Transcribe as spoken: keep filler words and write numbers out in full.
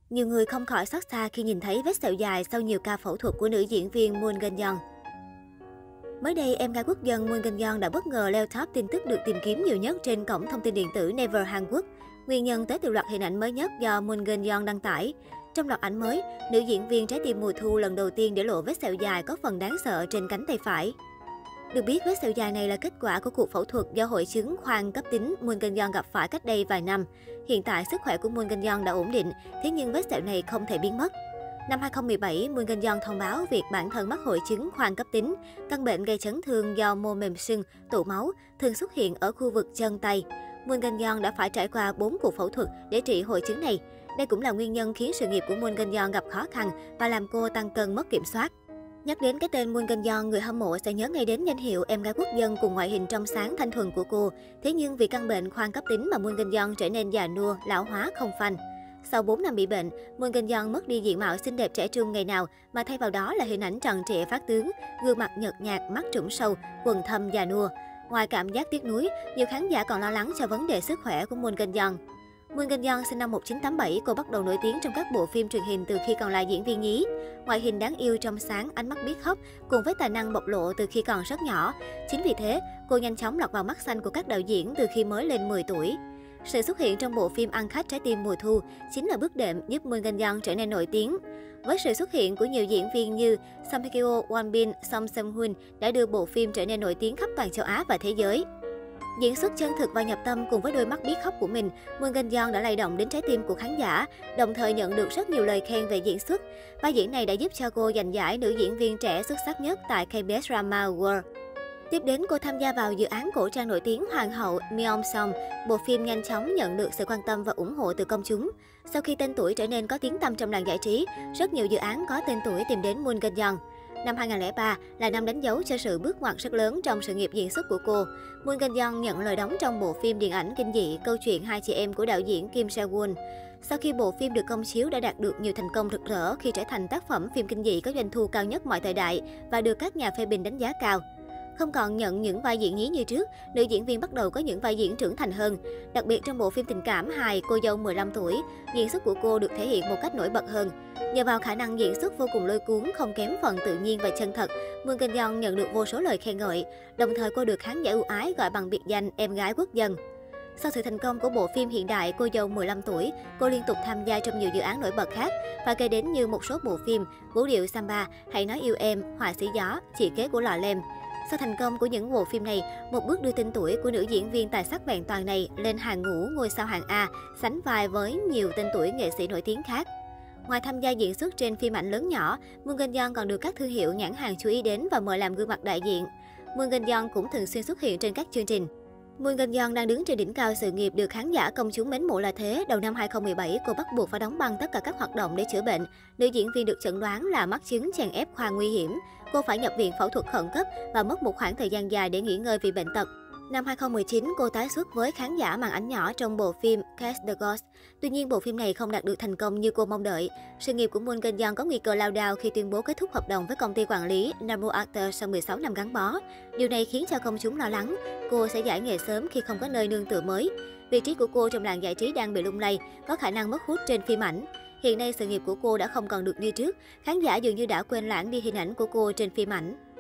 Nhiều người không khỏi xót xa khi nhìn thấy vết sẹo dài sau nhiều ca phẫu thuật của nữ diễn viên Moon Geun-yeon. Mới đây, em gái quốc dân Moon Geun-yeon đã bất ngờ leo top tin tức được tìm kiếm nhiều nhất trên cổng thông tin điện tử Naver Hàn Quốc. Nguyên nhân tới từ loạt hình ảnh mới nhất do Moon Geun-yeon đăng tải. Trong loạt ảnh mới, nữ diễn viên Trái tim mùa thu lần đầu tiên để lộ vết sẹo dài có phần đáng sợ trên cánh tay phải. Được biết, vết sẹo dài này là kết quả của cuộc phẫu thuật do hội chứng khoang cấp tính Moon Geun-yeon gặp phải cách đây vài năm. Hiện tại, sức khỏe của Moon Geun-yeon đã ổn định, thế nhưng vết sẹo này không thể biến mất. Năm hai không một bảy, Moon Geun-yeon thông báo việc bản thân mắc hội chứng khoang cấp tính, căn bệnh gây chấn thương do mô mềm sưng, tụ máu, thường xuất hiện ở khu vực chân tay. Moon Geun-yeon đã phải trải qua bốn cuộc phẫu thuật để trị hội chứng này. Đây cũng là nguyên nhân khiến sự nghiệp của Moon Geun-yeon gặp khó khăn và làm cô tăng cân mất kiểm soát. Nhắc đến cái tên Moon Geun-yeon, người hâm mộ sẽ nhớ ngay đến danh hiệu em gái quốc dân cùng ngoại hình trong sáng thanh thuần của cô. Thế nhưng vì căn bệnh khoang cấp tính mà Moon Geun-yeon trở nên già nua, lão hóa không phanh. Sau bốn năm bị bệnh, Moon Geun-yeon mất đi diện mạo xinh đẹp trẻ trung ngày nào mà thay vào đó là hình ảnh tròn trịa phát tướng, gương mặt nhợt nhạt, mắt trũng sâu, quần thâm già nua. Ngoài cảm giác tiếc nuối, nhiều khán giả còn lo lắng cho vấn đề sức khỏe của Moon Geun-yeon. Moon Geun-yeon sinh năm một nghìn chín trăm tám mươi bảy, cô bắt đầu nổi tiếng trong các bộ phim truyền hình từ khi còn là diễn viên nhí. Ngoại hình đáng yêu trong sáng, ánh mắt biết khóc, cùng với tài năng bộc lộ từ khi còn rất nhỏ. Chính vì thế, cô nhanh chóng lọt vào mắt xanh của các đạo diễn từ khi mới lên mười tuổi. Sự xuất hiện trong bộ phim ăn khách Trái tim mùa thu chính là bước đệm giúp Moon Geun-yeon trở nên nổi tiếng. Với sự xuất hiện của nhiều diễn viên như Song Hye Kyo, Won Bin, Song Seung Hoon đã đưa bộ phim trở nên nổi tiếng khắp toàn châu Á và thế giới. Diễn xuất chân thực và nhập tâm cùng với đôi mắt biết khóc của mình, Moon Geun-yeon đã lay động đến trái tim của khán giả, đồng thời nhận được rất nhiều lời khen về diễn xuất. Vai diễn này đã giúp cho cô giành giải nữ diễn viên trẻ xuất sắc nhất tại ca bê ét Drama Award. Tiếp đến, cô tham gia vào dự án cổ trang nổi tiếng Hoàng hậu Myeong Song. Bộ phim nhanh chóng nhận được sự quan tâm và ủng hộ từ công chúng. Sau khi tên tuổi trở nên có tiếng tăm trong làng giải trí, rất nhiều dự án có tên tuổi tìm đến Moon Geun-yeon. Năm hai không không ba là năm đánh dấu cho sự bước ngoặt rất lớn trong sự nghiệp diễn xuất của cô. Moon Geun-yeon nhận lời đóng trong bộ phim điện ảnh kinh dị Câu chuyện hai chị em của đạo diễn Kim Se-won. Sau khi bộ phim được công chiếu đã đạt được nhiều thành công rực rỡ khi trở thành tác phẩm phim kinh dị có doanh thu cao nhất mọi thời đại và được các nhà phê bình đánh giá cao. Không còn nhận những vai diễn nhí như trước, nữ diễn viên bắt đầu có những vai diễn trưởng thành hơn. Đặc biệt trong bộ phim tình cảm hài Cô dâu mười lăm tuổi, diễn xuất của cô được thể hiện một cách nổi bật hơn. Nhờ vào khả năng diễn xuất vô cùng lôi cuốn, không kém phần tự nhiên và chân thật, Moon Geun-yeon nhận được vô số lời khen ngợi. Đồng thời cô được khán giả ưu ái gọi bằng biệt danh em gái quốc dân. Sau sự thành công của bộ phim hiện đại Cô dâu mười lăm tuổi, cô liên tục tham gia trong nhiều dự án nổi bật khác và kể đến như một số bộ phim Vũ điệu Samba, Hãy nói yêu em, Họa sĩ gió, Chị kế của lò lem. Sau thành công của những bộ phim này, một bước đưa tên tuổi của nữ diễn viên tài sắc vẹn toàn này lên hàng ngũ ngôi sao hạng A, sánh vai với nhiều tên tuổi nghệ sĩ nổi tiếng khác. Ngoài tham gia diễn xuất trên phim ảnh lớn nhỏ, Moon Geun-yeon còn được các thương hiệu nhãn hàng chú ý đến và mời làm gương mặt đại diện. Moon Geun-yeon cũng thường xuyên xuất hiện trên các chương trình. Moon Geun-yeon đang đứng trên đỉnh cao sự nghiệp được khán giả công chúng mến mộ là thế. Đầu năm hai không một bảy, cô bắt buộc phải đóng băng tất cả các hoạt động để chữa bệnh. Nữ diễn viên được chẩn đoán là mắc chứng chèn ép khoang nguy hiểm. Cô phải nhập viện phẫu thuật khẩn cấp và mất một khoảng thời gian dài để nghỉ ngơi vì bệnh tật. Năm hai không một chín, cô tái xuất với khán giả màn ảnh nhỏ trong bộ phim Catch the Ghost. Tuy nhiên, bộ phim này không đạt được thành công như cô mong đợi. Sự nghiệp của Moon Geun-yeon có nguy cơ lao đao khi tuyên bố kết thúc hợp đồng với công ty quản lý Namu Actor sau mười sáu năm gắn bó. Điều này khiến cho công chúng lo lắng cô sẽ giải nghệ sớm khi không có nơi nương tựa mới. Vị trí của cô trong làng giải trí đang bị lung lay, có khả năng mất hút trên phim ảnh. Hiện nay, sự nghiệp của cô đã không còn được như trước. Khán giả dường như đã quên lãng đi hình ảnh của cô trên phim ảnh.